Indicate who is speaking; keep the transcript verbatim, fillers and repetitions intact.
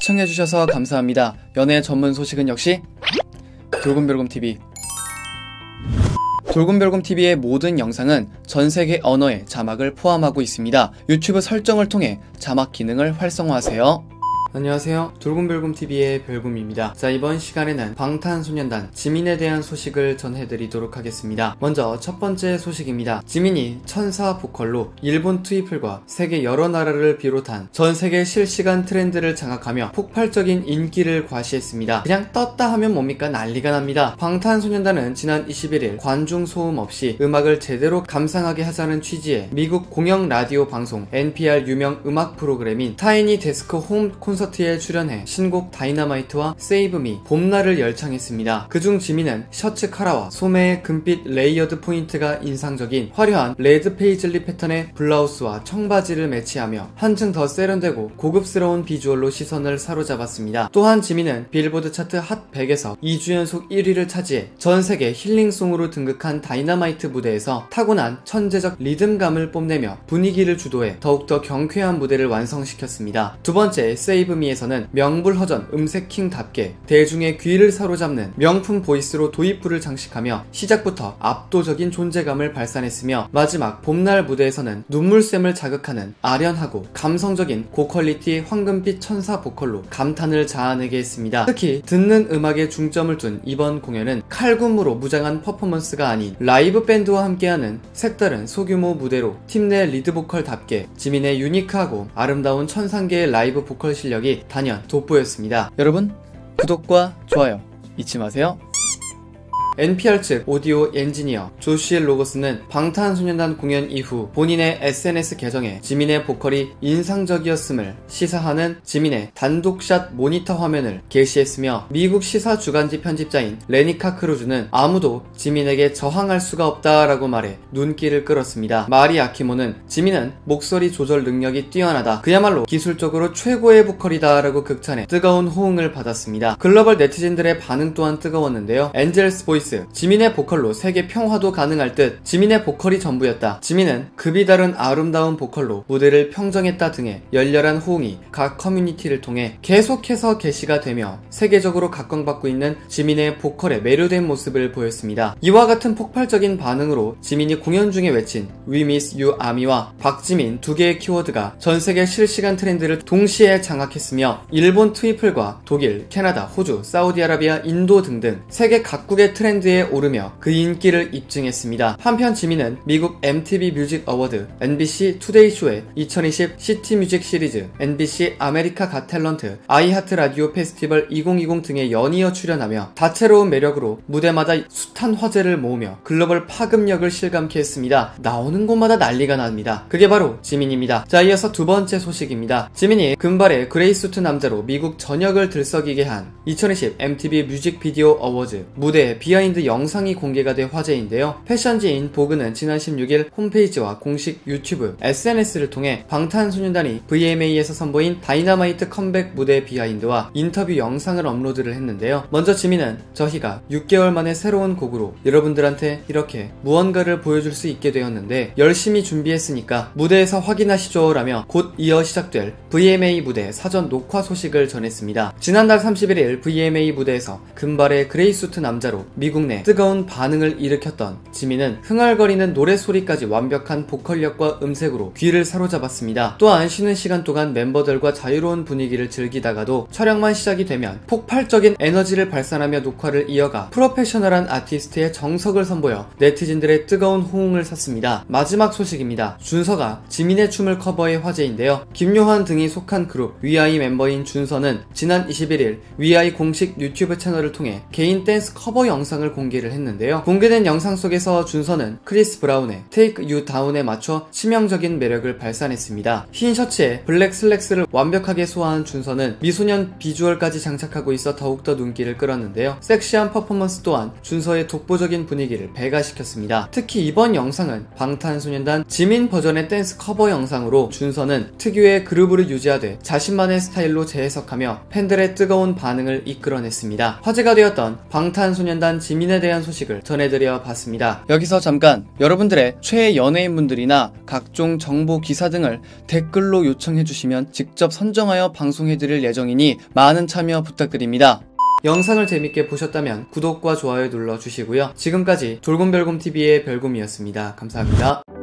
Speaker 1: 시청해주셔서 감사합니다. 연애 전문 소식은 역시 돌곰별곰티비. 돌곰별곰티비의 모든 영상은 전세계 언어의 자막을 포함하고 있습니다. 유튜브 설정을 통해 자막 기능을 활성화하세요. 안녕하세요, 돌곰별곰티비의 별곰입니다. 자, 이번 시간에는 방탄소년단 지민에 대한 소식을 전해드리도록 하겠습니다. 먼저 첫 번째 소식입니다. 지민이 천사 보컬로 일본 트위플과 세계 여러 나라를 비롯한 전 세계 실시간 트렌드를 장악하며 폭발적인 인기를 과시했습니다. 그냥 떴다 하면 뭡니까? 난리가 납니다. 방탄소년단은 지난 이십일일 관중 소음 없이 음악을 제대로 감상하게 하자는 취지의 미국 공영 라디오 방송 엔피알 유명 음악 프로그램인 타이니 데스크 홈 콘서트 콘서트에 출연해 신곡 다이너마이트와 세이브 미, 봄날을 열창했습니다. 그중 지민은 셔츠 카라와 소매의 금빛 레이어드 포인트가 인상적인 화려한 레드 페이즐리 패턴의 블라우스와 청바지를 매치하며 한층 더 세련되고 고급스러운 비주얼로 시선을 사로잡았습니다. 또한 지민은 빌보드 차트 핫 백에서 이 주 연속 일 위를 차지해 전세계 힐링송으로 등극한 다이너마이트 무대에서 타고난 천재적 리듬감을 뽐내며 분위기를 주도해 더욱더 경쾌한 무대를 완성시켰습니다. 두 번째, 세이브 미에서는 명불허전 음색킹답게 대중의 귀를 사로잡는 명품 보이스로 도입부를 장식하며 시작부터 압도적인 존재감을 발산했으며 마지막 봄날 무대에서는 눈물샘을 자극하는 아련하고 감성적인 고퀄리티 황금빛 천사 보컬로 감탄을 자아내게 했습니다. 특히 듣는 음악에 중점을 둔 이번 공연은 칼군무로 무장한 퍼포먼스가 아닌 라이브 밴드와 함께하는 색다른 소규모 무대로 팀 내 리드보컬답게 지민의 유니크하고 아름다운 천상계의 라이브 보컬 실력이 단연 돋보였습니다. 여러분, 구독과 좋아요 잊지 마세요. 엔피알 측 오디오 엔지니어 조슈엘 로거스는 방탄소년단 공연 이후 본인의 에스엔에스 계정에 지민의 보컬이 인상적이었음을 시사하는 지민의 단독샷 모니터 화면을 게시했으며 미국 시사 주간지 편집자인 레니카 크루즈는 아무도 지민에게 저항할 수가 없다라고 말해 눈길을 끌었습니다. 마리 아키모는 지민은 목소리 조절 능력이 뛰어나다, 그야말로 기술적으로 최고의 보컬이다 라고 극찬해 뜨거운 호응을 받았습니다. 글로벌 네티즌들의 반응 또한 뜨거웠는데요. 엔젤스 보이스 지민의 보컬로 세계 평화도 가능할 듯, 지민의 보컬이 전부였다, 지민은 급이 다른 아름다운 보컬로 무대를 평정했다 등의 열렬한 호응이 각 커뮤니티를 통해 계속해서 게시가 되며 세계적으로 각광받고 있는 지민의 보컬에 매료된 모습을 보였습니다. 이와 같은 폭발적인 반응으로 지민이 공연 중에 외친 We Miss You 아미와 박지민 두 개의 키워드가 전세계 실시간 트렌드를 동시에 장악했으며 일본 트위플과 독일, 캐나다, 호주, 사우디아라비아, 인도 등등 세계 각국의 트렌드 에 오르며 그 인기를 입증했습니다. 한편 지민은 미국 엠티비 뮤직 어워드, 엠비씨 투데이 쇼의 이천이십 시티 뮤직 시리즈, 엠비씨 아메리카 갓 탤런트, 아이하트 라디오 페스티벌 이천이십 등에 연이어 출연하며 다채로운 매력으로 무대마다 숱한 화제를 모으며 글로벌 파급력을 실감케 했습니다. 나오는 곳마다 난리가 납니다. 그게 바로 지민입니다. 자, 이어서 두 번째 소식입니다. 지민이 금발의 그레이수트 남자로 미국 전역을 들썩이게 한 이천이십 엠티비 뮤직비디오 어워즈 무대의 비하인드 영상이 공개가 돼 화제인데요. 패션지인 보그는 지난 십육일 홈페이지와 공식 유튜브, 에스엔에스를 통해 방탄소년단이 브이엠에이에서 선보인 다이너마이트 컴백 무대 비하인드와 인터뷰 영상을 업로드를 했는데요. 먼저 지민은 저희가 육 개월 만에 새로운 곡으로 여러분들한테 이렇게 무언가를 보여줄 수 있게 되었는데 열심히 준비했으니까 무대에서 확인하시죠 라며 곧 이어 시작될 브이엠에이 무대 사전 녹화 소식을 전했습니다. 지난달 삼십일일 브이엠에이 무대에서 금발의 그레이수트 남자로 미국 내 뜨거운 반응을 일으켰던 지민은 흥얼거리는 노래소리까지 완벽한 보컬력과 음색으로 귀를 사로잡았습니다. 또한 쉬는 시간 동안 멤버들과 자유로운 분위기를 즐기다가도 촬영만 시작이 되면 폭발적인 에너지를 발산하며 녹화를 이어가 프로페셔널한 아티스트의 정석을 선보여 네티즌들의 뜨거운 호응을 샀습니다. 마지막 소식입니다. 준서가 지민의 춤을 커버해 화제인데요. 김요한 등이 속한 그룹 위아이 멤버인 준서는 지난 이십일일 위아이 공식 유튜브 채널을 통해 개인 댄스 커버 영상을 공개를 했는데요. 공개된 영상 속에서 준서는 크리스 브라운의 Take You Down에 맞춰 치명적인 매력을 발산했습니다. 흰 셔츠에 블랙 슬랙스를 완벽하게 소화한 준서는 미소년 비주얼까지 장착하고 있어 더욱더 눈길을 끌었는데요. 섹시한 퍼포먼스 또한 준서의 독보적인 분위기를 배가시켰습니다. 특히 이번 영상은 방탄소년단 지민 버전의 댄스 커버 영상으로 준서는 특유의 그루브를 유지하되 자신만의 스타일로 재해석하며 팬들의 뜨거운 반응을 이끌어냈습니다. 화제가 되었던 방탄소년단 지민 지민에 대한 소식을 전해드려 봤습니다. 여기서 잠깐 여러분들의 최애 연예인분들이나 각종 정보 기사 등을 댓글로 요청해주시면 직접 선정하여 방송해드릴 예정이니 많은 참여 부탁드립니다. 영상을 재밌게 보셨다면 구독과 좋아요 눌러주시고요. 지금까지 돌곰별곰티비의 별곰이었습니다. 감사합니다.